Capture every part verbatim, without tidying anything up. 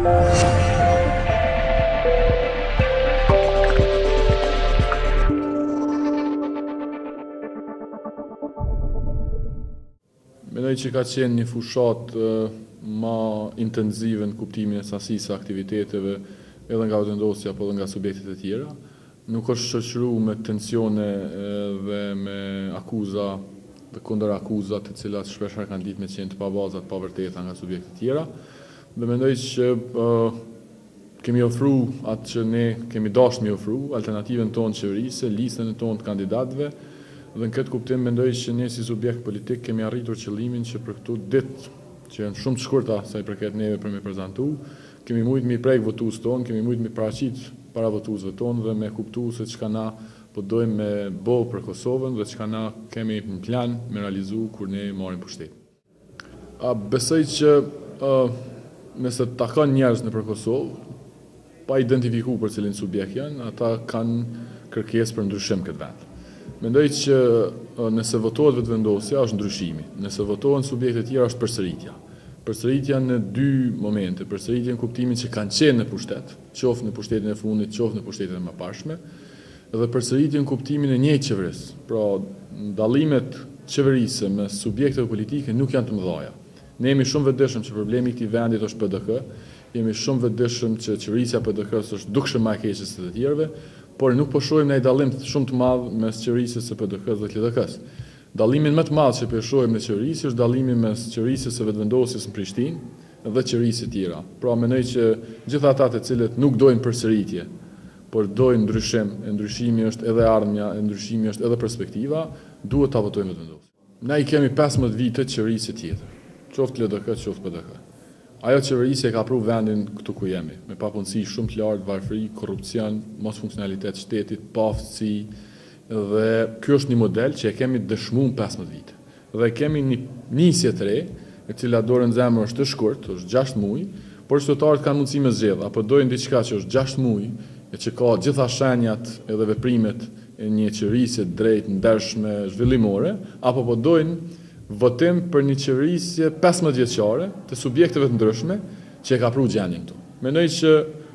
Mendoj që ka qenë një fushat ma intenzive në kuptimin e sasisë së aktiviteteve edhe nga vendosja apo edhe nga subjektet e tjera. Nuk është shoqëruar me tensione dhe me akuza dhe kundër akuzat të cilat shpeshherë kanë lidhje me qenë të pabazat, pa vërteta nga subjektet e tjera. Dhe mendoj që uh, kemi ofruar atë që ne kemi dashur mi ofruar, alternativen tonë qeverisë, listën e tonë të kandidatëve. Dhe në këtë kuptim mendoj që ne si subjekt politik kemi arritur qëllimin që për këtu ditë që janë shumë të shkurta sa i përket neve për me prezantu, kemi mujtë mi prek votues tonë, kemi mujtë mi paraqit para votuesve tonë dhe me kuptu se çka na po dojmë me bo për Kosovën dhe çka na kemi në plan me realizu kur ne marrim pushtetin. A besoj që uh, nëse takon njerëz në për Kosovë, pa identifikuar për cilin subjekt janë, ata kanë kërkesë për ndryshim këtë vend. Mendoj që nëse votohet vetëvendosja është ndryshimi, nëse votohen subjekte të tjera është përsëritja. Përsëritja në dy momente, përsëritja në kuptimin që kanë qenë në pushtet, qoftë në pushtetin e fundit, qoftë në pushtetin e mëparshme, dhe përsëritja në kuptimin e njëjtë qeverisë. Pra, dallimet qeverisë me subjekte politike nuk janë të mëdha. Ne jemi shumë vetëdijshëm që problemi i këtij vendit është P D K, jemi shumë vetëdijshëm që qeverisja P D K-s është dukshëm më e keqe se të tjerëve, por nuk po shohim ndaj dallim shumë të madh mes qeverisë së P D K-s dhe K L D K-s. Dallimin më të madh që po shohim në qeverisë është dallimi mes qeverisë së vetëvendosjes në Prishtinë dhe qeverisë të tjera. Pra mendoj që gjithë ata të cilët nuk dojnë përsëritje, por dojnë ndryshim, e ndryshimi është edhe ardhmja, e ndryshimi është edhe perspektiva, duhet ta votojnë vetëvendosjen. Ne i kemi pesëmbëdhjetë vite qeverisë tjetër, qoftë K L D K, qoftë P D K. Ajo qeverisje ka pru vendin këtu ku jemi, me papunësi shumë të lartë, varfëri, korrupsion, mos funksionalitet shtetit, paaftësi, dhe ky është një model që e kemi dëshmuar pesëmbëdhjetë vite. Dhe kemi një nisje të re, e cila dorën zemër është të shkurt, është gjashtë muaj, por qytetarët kanë mundësi me zgjedh, apo dojnë diçka që është gjashtë muaj, e që ka gjitha shenjat edhe veprimet e një qeverisje drejtë, ndershme, zhvillimore, apo po dojnë votim për një qeverisje pesëmbëdhjetë vjeçare të subjekteve të ndryshme që e ka pru gjendjen këtu. Mendoj që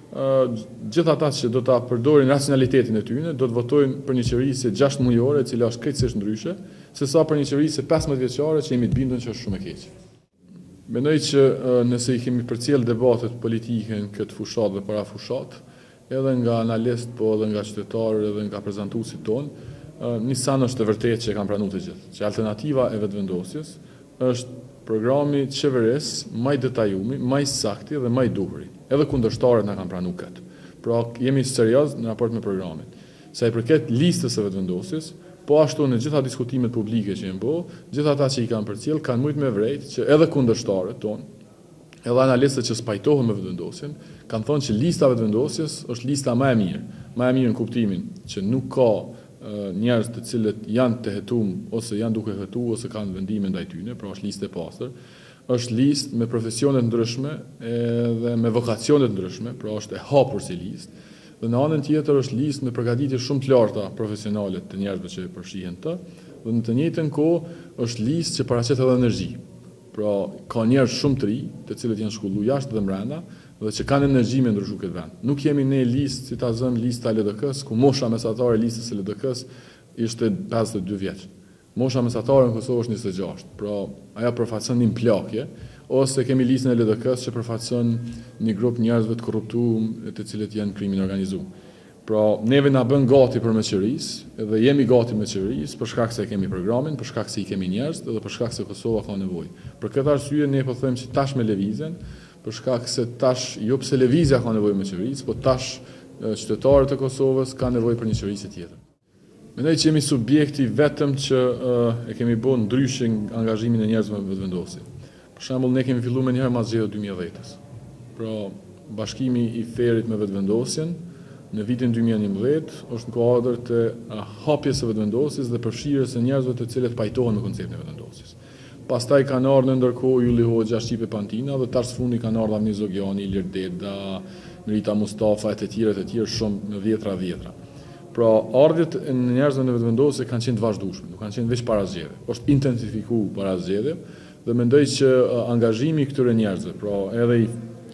uh, gjithë ata që do ta përdorin racionalitetin e tyre do të votojnë për një qeverisje gjashtë muajore e cila është krejtësisht ndryshe, sesa për një qeverisje pesëmbëdhjetë vjeçare që jemi të bindur që është shumë e keqe. Mendoj që uh, nëse i kemi përcjell debatet politike në këtë fushat dhe para fushat, edhe nga analist, po edhe nga qytetarë, edhe nga prezantuesit tonë, një san është e vërtetë që e kanë pranuar të gjithë, që alternativa e vetëvendosjes është programi qeveris më i detajuar, më i saktë dhe më i duhur. Edhe kundërshtarët na kanë pranuar këtë. Pra jemi serioz në raport me programin. Sa i përket listës së vetëvendosjes, po ashtu në gjitha diskutimet publike që janë bë, gjithë ata që i kanë përcjell kanë shumë me vërejtë që edhe kundërshtarët tonë, edhe analistët që spajtohen me vetëvendosjen, kanë thonë që lista e vetëvendosjes është lista më e mirë, më e mirë në kuptimin që nuk ka njerëz të cilët janë të hetuar ose janë duke hetuar ose kanë vendime ndaj tyre, pra është listë e pastër, është listë me profesione të ndryshme dhe me vokacione të ndryshme, pra është e hapur si listë. Dhe në anën tjetër është listë me përgatitje shumë të larta profesionale të njerëzve që përfshihen të, dhe në të njëjtën kohë është listë që paraqet edhe energji. Pra ka njerëz shumë të ri, të cilët janë shkolluar jashtë dhe brenda, dhe që kanë energji me ndryshu këtë vend. Nuk jemi ne listë, si ta zëm lista L D K-s, ku mosha mesatare e listës L D K-s ishte pesëdhjetë e dy vjeç. Mosha mesatare në Kosovë është njëzet e gjashtë. Pra, aja përfaqëson një plakje, ose kemi listën e L D K-s që përfaqëson një grup njerëzve të korruptuar, të cilët janë krimin organizuar. Pra, neve na bën gati për me qeverisë, dhe jemi gati me qeverisë për shkak se kemi programin, për shkak se i kemi njerëz, dhe për shkak se Kosova ka nevojë. Për këtë arsye ne po them që tash me lëvizjen, për shkak se tash jo pse lëvizja ka nevojë me qeverisë, por tash qytetarët e Kosovës kanë nevojë për një qeverisje tjetër. Mendoj që jemi subjekti vetëm që uh, e kemi bën ndryshe angazhimin e njerëzve me vetëvendosje. Për shembull, ne kemi filluar më njëherë pas zgjedhjeve dy mijë e dhjetë. Pra, bashkimi i Ferit me vetëvendosjen në vitin dy mijë e njëmbëdhjetë është në kuadër të hapjes së vetëvendosjes dhe përfshirjes së njerëzve të cilët pajtohen me konceptin e vetëvendosjes. Pastaj kanë ardhur ndërkohë Ylli Hoxha, Shqipe Pantina dhe tash fundi kanë ardhur Avni Zogjani, Ilir Deda, Merita Mustafa e të tjerë e të tjerë shumë me dhjetra dhjetra. Pra, ardhjet e njerëzve në vetëvendosje kanë qenë të vazhdueshme, nuk kanë qenë vetëm para zgjedhjeve. Është intensifikuar para zgjedhjeve dhe mendoj që angazhimi i këtyre njerëzve, pra edhe i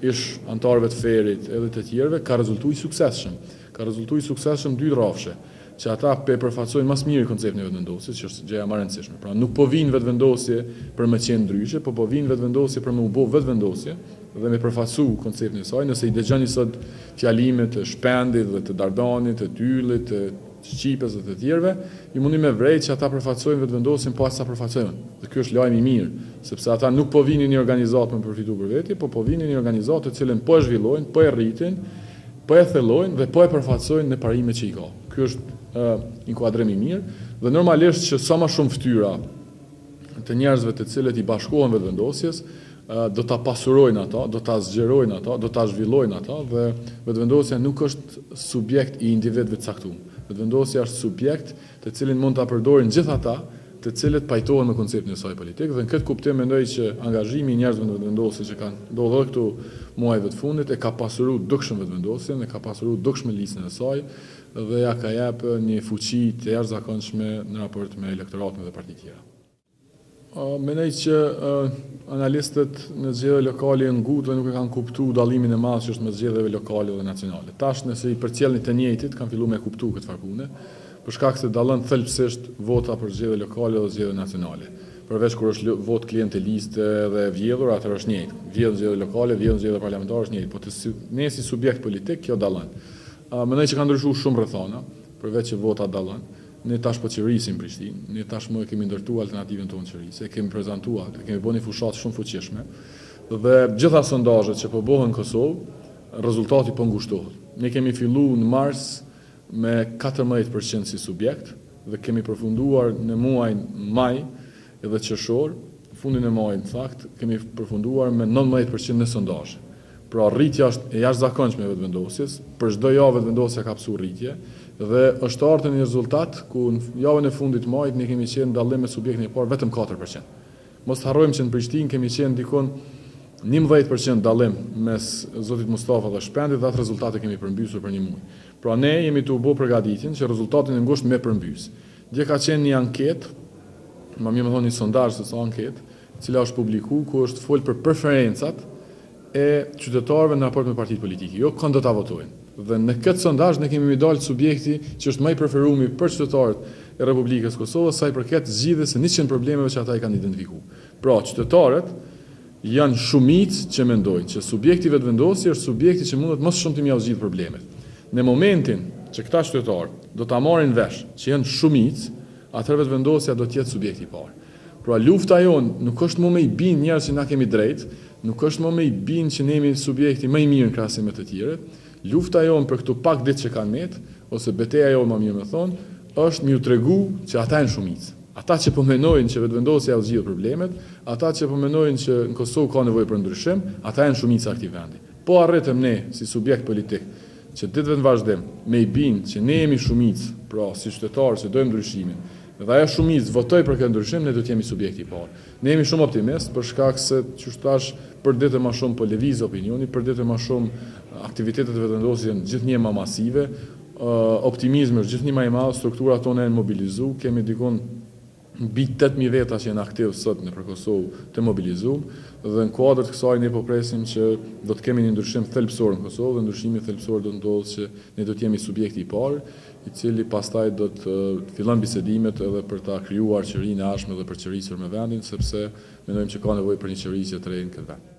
ish antarëve të ferit edhe të tjerëve, ka rezultuar i suksesshëm. Ka rezultuar i suksesshëm dy rrafshe, që ata pe përfaqësojnë mas miri konceptin e vetëvendosjes, që është gjëja më e rëndësishme. Pra nuk po vinë vetëvendosje për me qenë ndryshe, po po vinë vetëvendosje për me u bë vetëvendosje dhe me përfaqësu konceptin e saj. Nëse i dëgjoni sot fjalimet të Shpendit dhe të Dardanit, të Tyllit, të Shqipës dhe të tjerëve, ju mundi me vrejt që ata përfaqësojnë vetëvendosjen pas sa përfaqësojnë. Dhe ky është lajm i mirë, sepse ata nuk po vinë një organizatë me përfitu për veti, po po vinë një organizatë të cilën po e zhvillojnë, po e rritin, po e thellojnë dhe po e përfaqësojnë në parimet që i ka. Ky është uh, inkuadrim i mirë dhe normalisht që sa më shumë fytyra të njerëzve të cilët i bashkohen vetëvendosjes, uh, do ta pasurojnë ata, do ta zgjerojnë ata, do ta zhvillojnë ata dhe vetëvendosja nuk është subjekt i individëve të caktuar. Vetëvendosja është subjekt të cilin mund ta përdorin gjithë ata të cilët pajtohen me konceptin e saj politik dhe në këtë kuptim mendoj që angazhimi i njerëzve në vetëvendosje që kanë ndodhur këtu muajve të fundit e ka pasuruar dukshëm vetëvendosjen, e ka pasuruar dukshëm listën e saj dhe ja ka jep një fuqi të jashtëzakonshme në raport me elektoratin dhe partitë tjera. Uh, Mendoj që uh, analistët në zgjedhjet lokale në ngutë dhe nuk e kanë kuptuar dallimin e madh që është mes zgjedhjeve lokale dhe nacionale. Tash nëse i përcjellni të njëjtit, kanë filluar me kuptu këtë farë pune, për shkak se dallon thelbësisht vota për zgjedhje lokale dhe zgjedhje nacionale. Përveç kur është vot klientë liste dhe vjedhur, atëherë është njëjtë. Vjedhur zgjedhje lokale, vjedhur zgjedhje parlamentare është njëjtë, po të ne si subjekt politik kjo dallon. Uh, Mendoj që ka ndryshuar shumë rrethana, përveç që vota dallon. Ne tash po qeverisim Prishtinë, ne tashmë e kemi ndërtuar alternativën tonë qeverisë, e kemi prezantuar, e kemi bënë një fushatë shumë fuqishme dhe gjitha sondazhet që po bëhen në Kosovë, rezultati po ngushtohet. Ne kemi filluar në mars me katërmbëdhjetë përqind si subjekt dhe kemi përfunduar në muajin maj edhe qershor, fundin e majit në fakt, kemi përfunduar me nëntëmbëdhjetë përqind në sondazhe. Pra rritja është e jashtëzakonshme e vetëvendosjes, për çdo javë vetëvendosja ka pasur rritje dhe është ardhur një rezultat ku në javën e fundit të majit ne kemi qenë dallim me subjektin e parë vetëm katër përqind. Mos harrojmë që në Prishtinë kemi qenë dikon njëmbëdhjetë përqind dallim mes zotit Mustafa dhe Shpendit dhe atë rezultate kemi përmbysur për një muaj. Pra ne jemi të u bë përgatitjen që rezultatin e ngushtë me përmbys. Dje ka qenë një anketë, më mirë më thonë një sondazh se sa anketë, e cila është publikuar ku është fol për preferencat e qytetarëve në raport me partitë politike, jo kënd do ta votojnë. Dhe në këtë sondazh ne kemi dalë subjekti që është më i preferuar për qytetarët e Republikës Kosovës sa i përket zgjidhjes së njëqind problemeve që ata i kanë identifikuar. Pra, qytetarët janë shumicë që mendojnë që subjekti i vetëvendosjes është subjekti që mundet më shumë të mjaft zgjidh problemet. Në momentin që këta qytetarë do ta marrin vesh që janë shumicë, atëherë vetëvendosja do të jetë subjekti i parë. Pra lufta jonë nuk është më me i bind njerëz që na kemi drejt, nuk është më me i bind që ne jemi subjekti më i mirë në krahasim me të tjerët. Lufta jonë për këtu pak ditë që kanë met, ose betejë jonë më mirë me thonë, është m'ju tregu që ata janë shumicë. Ata që po mendojnë që vetëvendosja u zgjidh problemet, ata që po mendojnë që në Kosovë ka nevojë për ndryshim, ata janë shumica e këtij vendi. Po arritëm ne si subjekt politik që ditëve në vazhdim me i bind që ne jemi shumicë, pra si qytetarë që dojmë ndryshimin, dhe ajo shumicë votoj për këtë ndryshim, ne do të jemi subjekti i parë. Ne jemi shumë optimist për shkak se që thash për ditë më shumë po lëviz opinioni, për ditë më shumë aktivitetet e vetëvendosjes janë gjithnjë më masive, optimizmi është gjithnjë më i madh, strukturat tona janë mobilizuar, kemi dikon mbi tetë mijë veta që janë aktiv sot në Kosovë të mobilizuar dhe në kuadër të kësaj ne po presim që do të kemi një ndryshim thelbësor në Kosovë dhe ndryshimi thelbësor do të ndodhë që ne do të jemi subjekti i parë, i cili pastaj do të fillon bisedimet edhe për ta krijuar qeverinë e ardhshme dhe për të qeverisur me vendin, sepse mendojmë që ka nevojë për një qeverisje të re në këtë vend.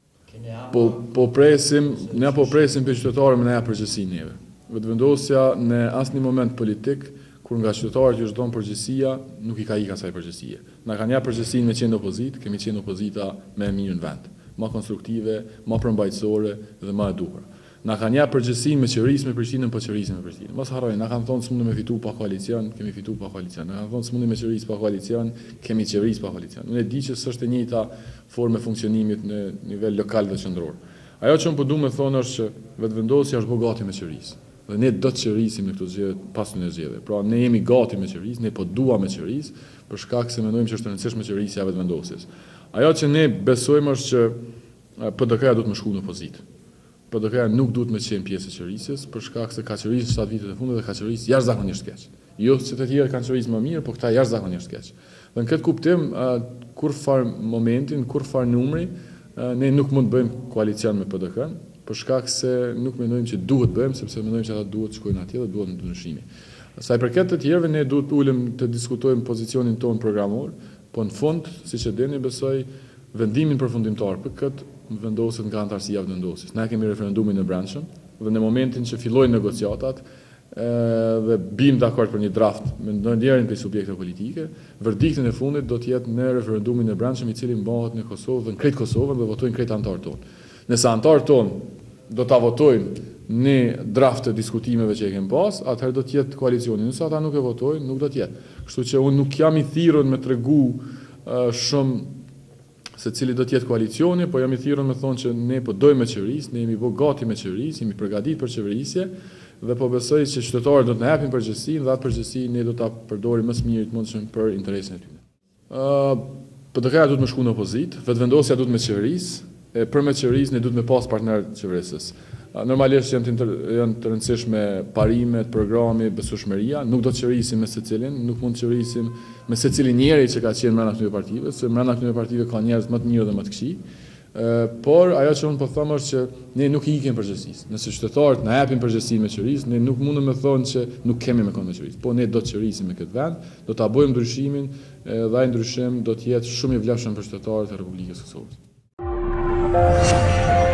Po po presim, ne po presim për qytetarët me ne përgjegjësinë neve. Vetëvendosja në asnjë moment politik kur nga qytetarët që çdon përgjegjësia, nuk i ka ikë asaj përgjegjësie. Na kanë jap përgjegjësinë me qenë opozitë, kemi qenë opozita më e mirë në vend, më konstruktive, më përmbajtësore dhe më e duhur. Na kanë jap përgjegjësinë me qeverisë me Prishtinën, po qeverisë me Prishtinën. Mos harrojnë, na kanë thonë s'mundem me fitu pa koalicion, kemi fitu pa koalicion. Na kanë thonë s'mundem me qeverisë pa koalicion, kemi qeverisë pa koalicion. Unë e di që s'është e njëjta formë funksionimit në nivel lokal dhe qendror. Ajo që unë po duam të thonë është që vetëvendosja është gati me qeverisë. Dhe ne do të qeverisim në këto zgjedhje pas në zgjedhje. Pra ne jemi gati me qeverisë, ne po duam me qeverisë, për shkak se mendojmë që është e rëndësishme qeverisja e vetëvendosjes. Ajo që ne besojmë është që P D K-ja duhet të shkojë në opozitë. P D K-ja nuk duhet të qenë pjesë e qeverisjes, për shkak se ka qeverisë shtatë vitet e fundit dhe ka qeverisë jashtëzakonisht keq. Jo se të tjerë kanë qeverisë më mirë, por këta jashtëzakonisht keq. Dhe në këtë kuptim, kur far momentin, kur far numri, ne nuk mund të bëjmë koalicion me P D K-n, për shkak se nuk mendojmë që duhet bëjmë, sepse mendojmë që ata duhet shkojnë atje dhe duhet në ndryshimi. Sa i përket të tjerëve, ne duhet ulem të diskutojmë pozicionin tonë programor, po në fund, siç e dini, besoj vendimin përfundimtar për këtë vendoset nga antarësia e vendosjes. Ne kemi referendumin e brendshëm dhe në momentin që fillojnë negociatat dhe bim dakord për një draft me ndonjërin prej subjekteve politike, verdiktin e fundit do të jetë në referendumin e brendshëm i cili mbahet në Kosovë dhe në krejt Kosovën dhe votojnë krejt antarët tonë. Nëse antarët tonë do ta votojnë në draft të diskutimeve që e kemi pas, atëherë do të jetë koalicioni. Nëse ata nuk e votojnë, nuk do të jetë. Kështu që unë nuk jam i thirrur me tregu uh, shumë se cili do të jetë koalicioni, po jam i thirrur me thonë që ne po dojmë me qeverisë, ne jemi bë gati me qeverisë, jemi përgatitur për qeverisje dhe po besoj që qytetarët do të na japin përgjegjësinë dhe atë përgjegjësi ne do ta përdorim më së miri të mundshëm për interesin e tyre. Ë uh, P D K-ja duhet të shkojë në opozitë, vetëvendosja duhet me qeverisë, e për me qeverisë ne duhet me pas partner qeverisës. Normalisht janë të, janë të rëndësishme parimet, programi, besueshmëria, nuk do të qeverisim me secilin, nuk mund të qeverisim me secilin njeri që ka qenë brenda këtyre partive, se brenda këtyre partive ka njerëz më të mirë dhe më të këqij. Por ajo që unë po them është që ne nuk i ikim përgjegjësisë. Nëse qytetarët na japin përgjegjësinë me qeverisë, ne nuk mundem të thonë që nuk kemi me kënd me qeverisë. Po ne do të qeverisim me këtë vend, do ta bëjmë ndryshimin dhe ai ndryshim do të jetë shumë i vlefshëm për qytetarët e Republikës së Kosovës.